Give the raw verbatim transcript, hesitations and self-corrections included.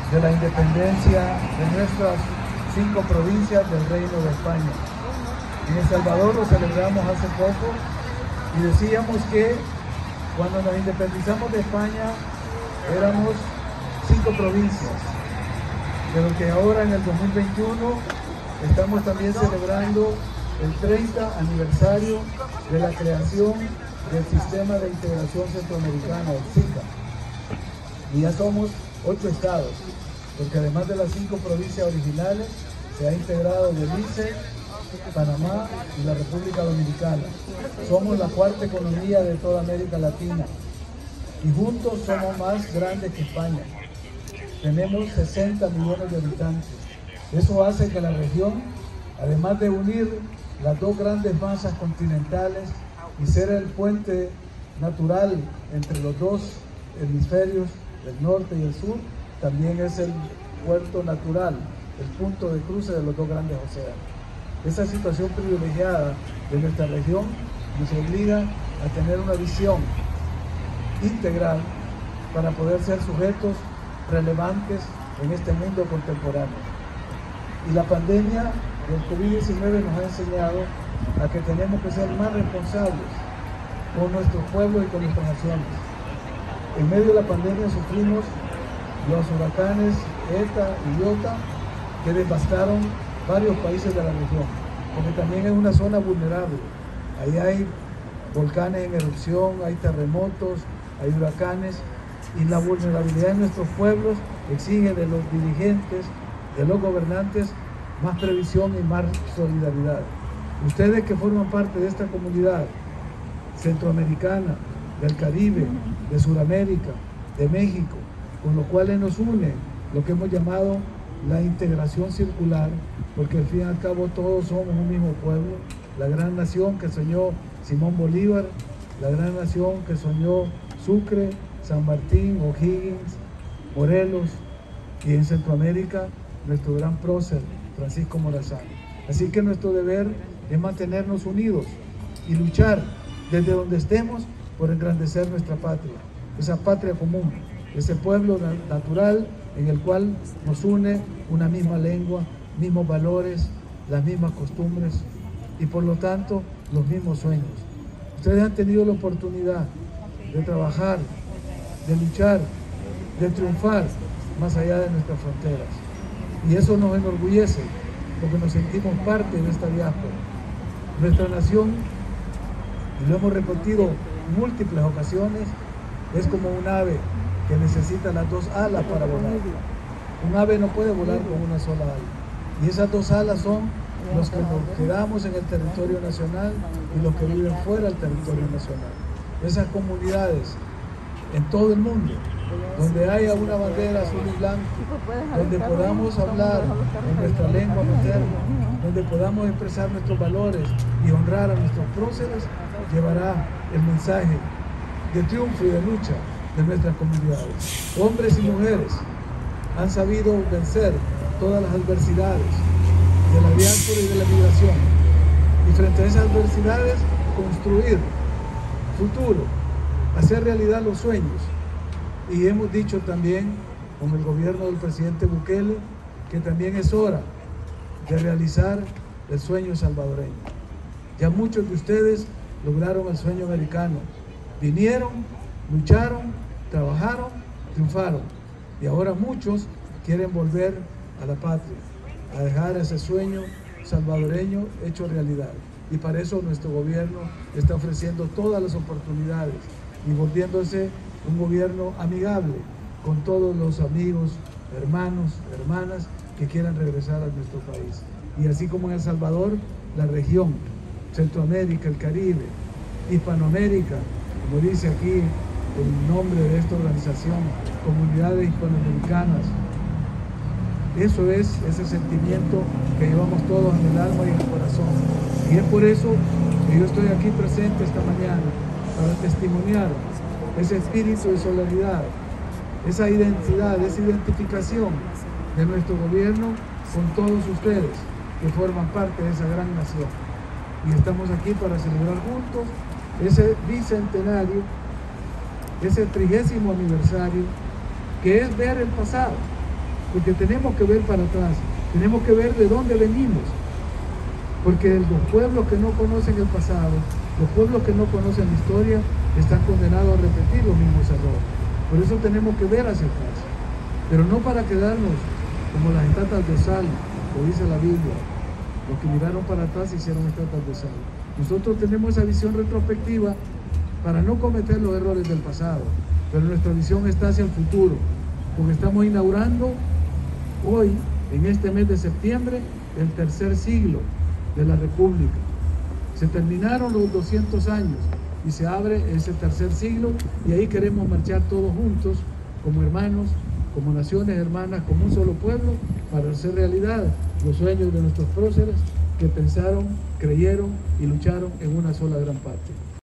de la independencia de nuestras cinco provincias del Reino de España. En El Salvador lo celebramos hace poco y decíamos que cuando nos independizamos de España éramos cinco provincias, pero que ahora en el dos mil veintiuno estamos también celebrando el treinta aniversario de la creación del Sistema de Integración Centroamericana, el SICA. Y ya somos ocho estados, porque además de las cinco provincias originales, se ha integrado Belice, Panamá y la República Dominicana. Somos la cuarta economía de toda América Latina y juntos somos más grandes que España. Tenemos sesenta millones de habitantes. Eso hace que la región, además de unir las dos grandes masas continentales y ser el puente natural entre los dos hemisferios, el norte y el sur, también es el puerto natural, el punto de cruce de los dos grandes océanos. Esa situación privilegiada de nuestra región nos obliga a tener una visión integral para poder ser sujetos relevantes en este mundo contemporáneo. Y la pandemia del COVID diecinueve nos ha enseñado a que tenemos que ser más responsables con nuestros pueblos y con nuestras naciones. En medio de la pandemia sufrimos los huracanes ETA y IOTA que devastaron varios países de la región, porque también es una zona vulnerable. Ahí hay volcanes en erupción, hay terremotos, hay huracanes, y la vulnerabilidad de nuestros pueblos exige de los dirigentes, de los gobernantes, más previsión y más solidaridad. Ustedes que forman parte de esta comunidad centroamericana, del Caribe, de Sudamérica, de México, con los cuales nos une lo que hemos llamado la integración circular, porque al fin y al cabo todos somos un mismo pueblo, la gran nación que soñó Simón Bolívar, la gran nación que soñó Sucre, San Martín, O'Higgins, Morelos, y en Centroamérica nuestro gran prócer Francisco Morazán. Así que nuestro deber es mantenernos unidos y luchar desde donde estemos por engrandecer nuestra patria, esa patria común, ese pueblo natural en el cual nos une una misma lengua, mismos valores, las mismas costumbres y por lo tanto los mismos sueños. Ustedes han tenido la oportunidad de trabajar, de luchar, de triunfar más allá de nuestras fronteras. Y eso nos enorgullece porque nos sentimos parte de esta diáspora. Nuestra nación, y lo hemos repetido en múltiples ocasiones, es como un ave que necesita las dos alas para volar. Un ave no puede volar con una sola ala. Y esas dos alas son los que nos quedamos en el territorio nacional y los que viven fuera del territorio nacional. Esas comunidades en todo el mundo, donde haya una bandera azul y blanco, donde podamos hablar en nuestra lengua materna, donde podamos expresar nuestros valores y honrar a nuestros próceres, llevará el mensaje de triunfo y de lucha de nuestras comunidades. Hombres y mujeres han sabido vencer todas las adversidades de la diáspora y de la migración, y frente a esas adversidades construir futuro, hacer realidad los sueños. Y hemos dicho también con el gobierno del presidente Bukele que también es hora de realizar el sueño salvadoreño. Ya muchos de ustedes lograron el sueño americano, vinieron, lucharon, trabajaron, triunfaron, y ahora muchos quieren volver a la patria, a dejar ese sueño salvadoreño hecho realidad. Y para eso nuestro gobierno está ofreciendo todas las oportunidades y volviéndose un gobierno amigable con todos los amigos, hermanos, hermanas que quieran regresar a nuestro país. Y así como en El Salvador, la región, Centroamérica, el Caribe, Hispanoamérica, como dice aquí el nombre de esta organización, Comunidades Hispanoamericanas. Eso es ese sentimiento que llevamos todos en el alma y en el corazón. Y es por eso que yo estoy aquí presente esta mañana para testimoniar ese espíritu de solidaridad, esa identidad, esa identificación de nuestro gobierno con todos ustedes que forman parte de esa gran nación. Y estamos aquí para celebrar juntos ese bicentenario, ese trigésimo aniversario, que es ver el pasado, porque tenemos que ver para atrás, tenemos que ver de dónde venimos, porque los pueblos que no conocen el pasado, los pueblos que no conocen la historia, están condenados a repetir los mismos errores. Por eso tenemos que ver hacia atrás, pero no para quedarnos como las estatuas de sal, lo dice la Biblia. Los que miraron para atrás hicieron estatuas de sal. Nosotros tenemos esa visión retrospectiva para no cometer los errores del pasado, pero nuestra visión está hacia el futuro, porque estamos inaugurando hoy, en este mes de septiembre, el tercer siglo de la República. Se terminaron los doscientos años y se abre ese tercer siglo, y ahí queremos marchar todos juntos, como hermanos, como naciones hermanas, como un solo pueblo, para hacer realidad los sueños de nuestros próceres que pensaron, creyeron y lucharon en una sola gran patria.